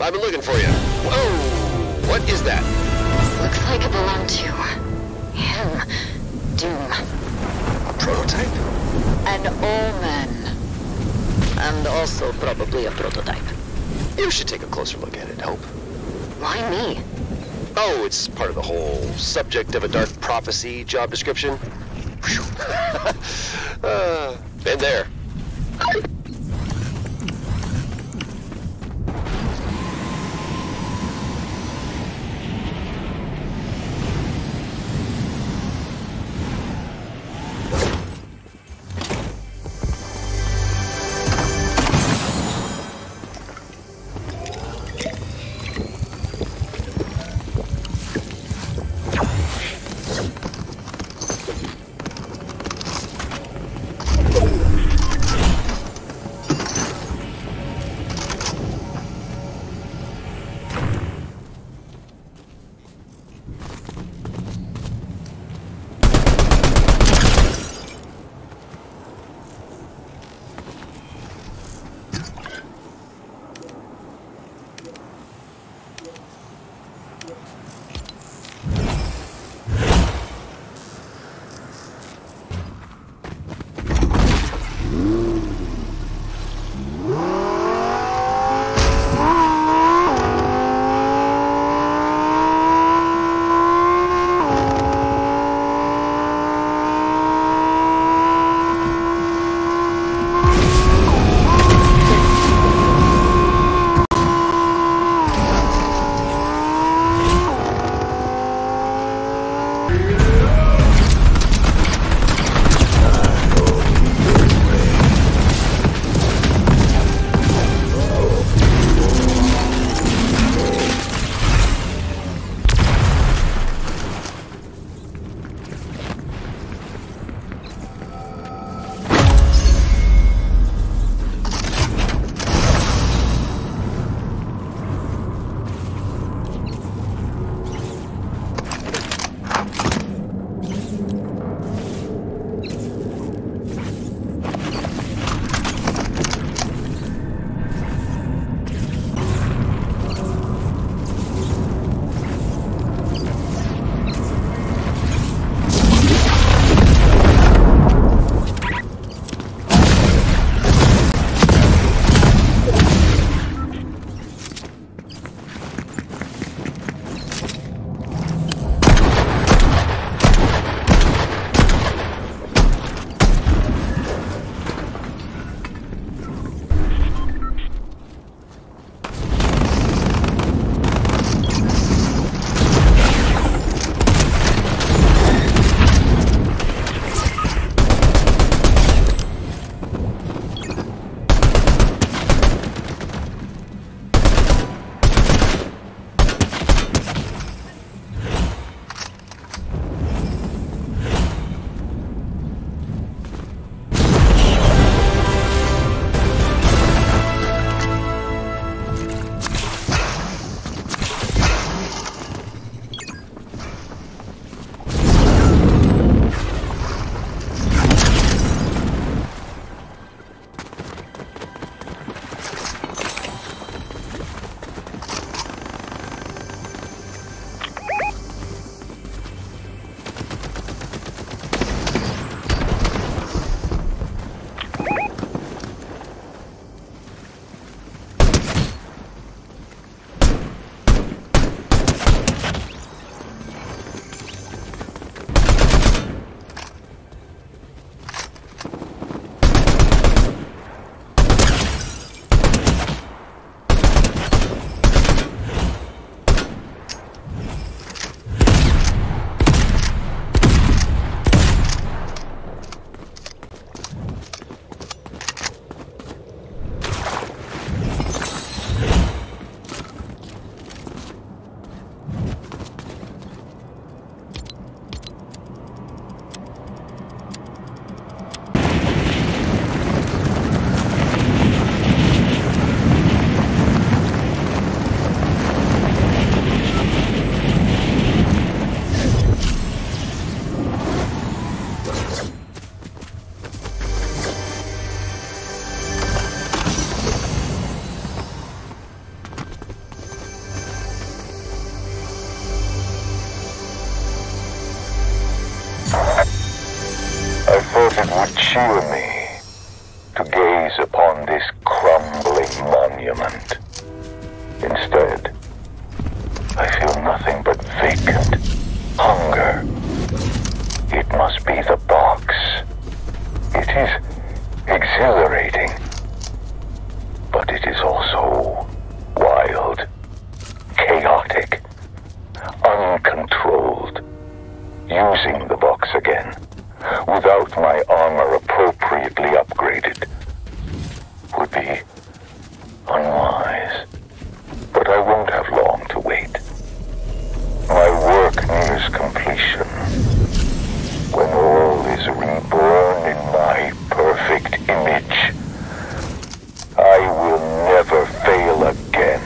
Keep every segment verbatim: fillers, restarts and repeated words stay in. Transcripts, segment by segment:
I've been looking for you. Whoa! What is that? Looks like it belonged to him. Doom. A prototype? An omen. And also probably a prototype. You should take a closer look at it, Hope. Why me? Oh, it's part of the whole subject of a dark prophecy job description. uh, been there. cheer me to gaze upon this crumbling monument. Instead, I feel nothing but vacant hunger. It must be the box. It is exhilarating, but it is also wild, chaotic, uncontrolled. Using the box again, without my armor appropriately upgraded, would be unwise. But I won't have long to wait. My work nears completion. When all is reborn in my perfect image, I will never fail again.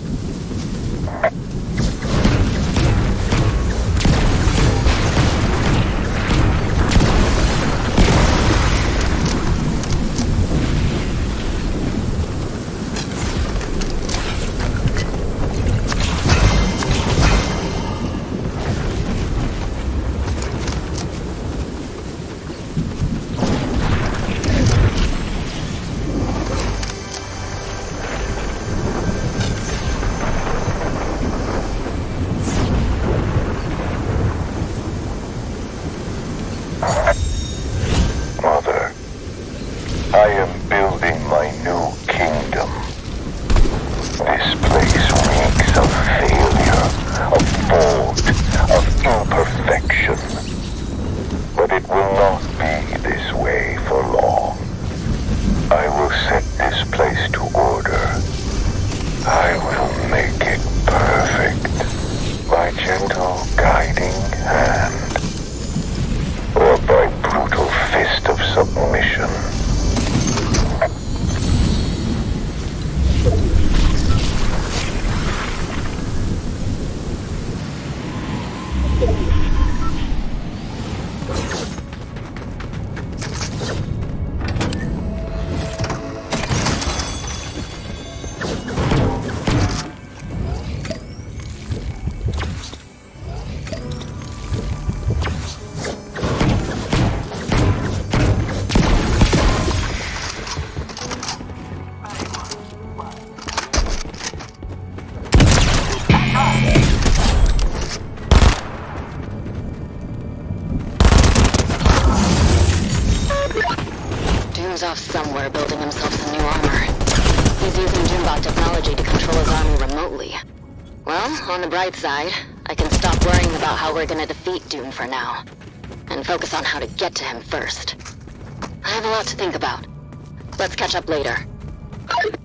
Mother, I am building my new kingdom. This place reeks of failure, of fault, of imperfection. But it will not be this way for long. I will set this place to order. I will make it perfect by gentle guiding hand, or by brutal fist of submission. Doom's off somewhere building himself some new armor. He's using Doombot technology to control his army remotely. Well, on the bright side, I can stop worrying about how we're gonna defeat Doom for now, and focus on how to get to him first. I have a lot to think about. Let's catch up later.